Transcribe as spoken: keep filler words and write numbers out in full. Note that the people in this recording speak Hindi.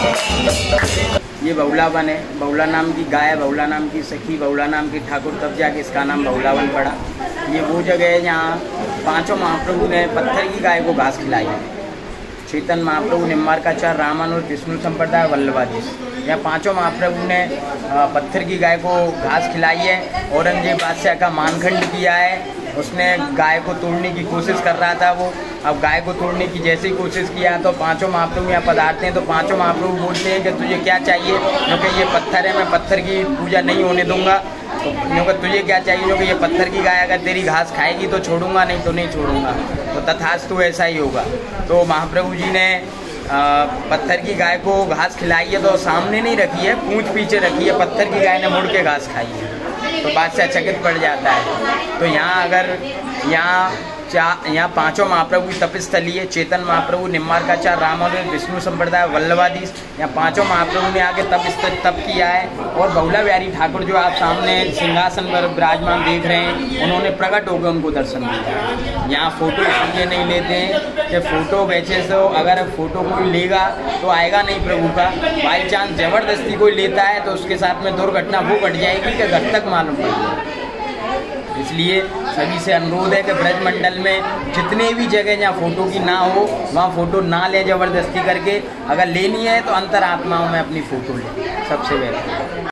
ये बहुलावन है, बहुला नाम की गाय, बहुला नाम की सखी, बहुला नाम की ठाकुर, तब जाके इसका नाम बहुलावन पड़ा। ये वो जगह है जहाँ पांचों महाप्रभु ने पत्थर की गाय को घास खिलाई है। चैतन महाप्रभु, निम्बार्काचार्य, रामानुज और विष्णु संप्रदाय, वल्लभाधीश, यहाँ पांचों महाप्रभु ने पत्थर की गाय को घास खिलाई है। औरंगजेब बादशाह का मानखंड किया है, उसने गाय को तोड़ने की कोशिश कर रहा था वो। अब गाय को तोड़ने की जैसे ही कोशिश किया तो पांचों महाप्रभु यहाँ पधारते हैं। तो पांचों महाप्रभु बोलते हैं कि तुझे क्या चाहिए, क्योंकि ये पत्थर है, मैं पत्थर की पूजा नहीं होने दूंगा। तो क्योंकि तुझे क्या चाहिए, क्योंकि ये पत्थर की गाय अगर तेरी घास खाएगी तो छोड़ूंगा, नहीं तो नहीं छोड़ूंगा। तो तथास्तु ऐसा ही होगा। तो महाप्रभु जी ने आ, पत्थर की गाय को घास खिलाई है, तो सामने नहीं रखी है, पूंछ पीछे रखी है। पत्थर की गाय ने मुड़ के घास खाई है, तो बादशाह चकित पड़ जाता है। तो यहाँ अगर यहाँ चार यहाँ पांचों महाप्रभु की तपस्थली है। चेतन महाप्रभु, निम्बार्काचार्य, रामानुज, विष्णु संप्रदाय, वल्लभाधीश, यहाँ पांचों महाप्रभु ने आके तप तप किया है। और बहुला बिहारी ठाकुर जो आप सामने सिंहासन पर विराजमान देख रहे हैं, उन्होंने प्रकट होकर उनको दर्शन दिया। यहाँ फोटो इसलिए नहीं लेते हैं कि फोटो वैसे से अगर फोटो कोई लेगा तो आएगा नहीं प्रभु का। बाई चांस जबरदस्ती कोई लेता है तो उसके साथ में दुर्घटना वो घट जाएगी कि घर तक मालूम पड़ेगी। इसलिए सभी से अनुरोध है कि ब्रजमंडल में जितने भी जगह जहाँ फोटो की ना हो वहाँ फोटो ना लें जबरदस्ती करके। अगर लेनी है तो अंतरात्माओं में अपनी फ़ोटो लें, सबसे बेहतर।